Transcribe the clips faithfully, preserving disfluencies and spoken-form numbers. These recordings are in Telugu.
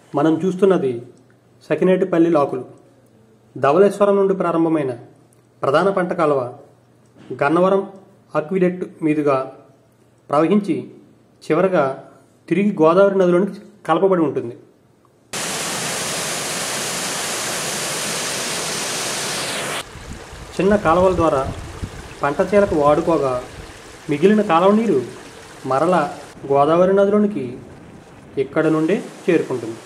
మనం చూస్తున్నది సకినేటిపల్లి లాకులు. ధవళేశ్వరం నుండి ప్రారంభమైన ప్రధాన పంట కాలువ గన్నవరం అక్విడెక్ట్ మీదుగా ప్రవహించి చివరగా తిరిగి గోదావరి నదిలోనికి కలపబడి ఉంటుంది. చిన్న కాలువల ద్వారా పంట చేలకు వాడుకోగా మిగిలిన కాలువ నీరు మరలా గోదావరి నదిలోనికి ఇక్కడ నుండే చేరుకుంటుంది.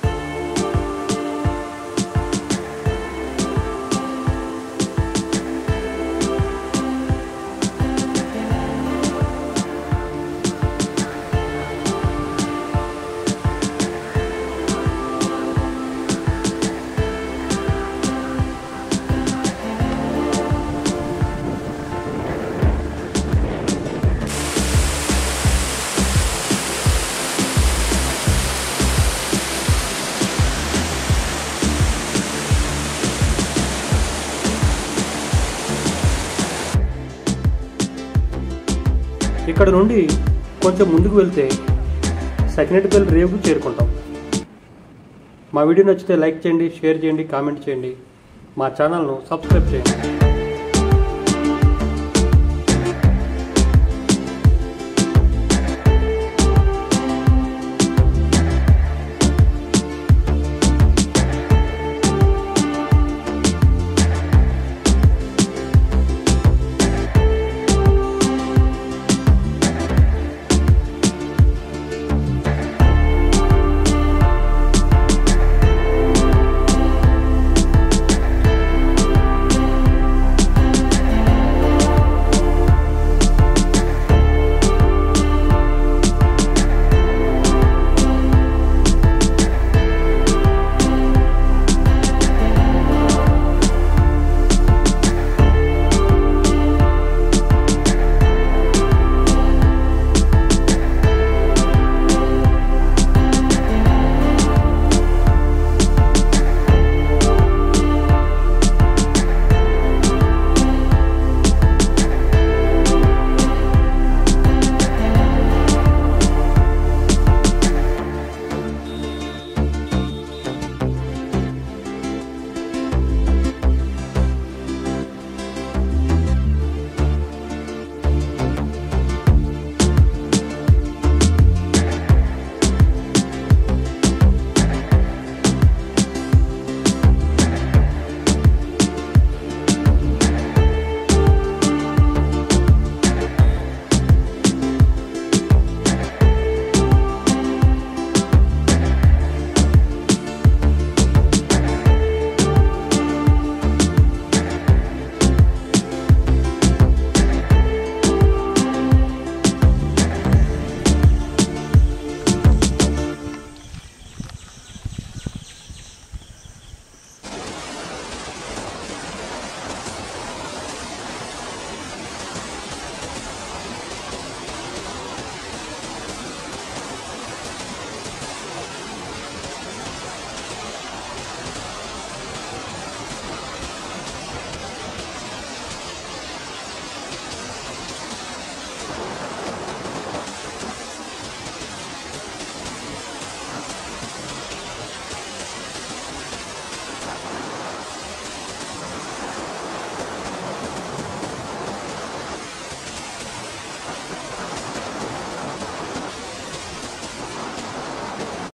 ఇక్కడ నుండి కొంచెం ముందుకు వెళ్తే సకినేటిపల్లి రేవుకు చేరుకుంటాం. మా వీడియో నచ్చితే లైక్ చేయండి, షేర్ చేయండి, కామెంట్ చేయండి. మా ఛానల్ను సబ్స్క్రైబ్ చేయండి.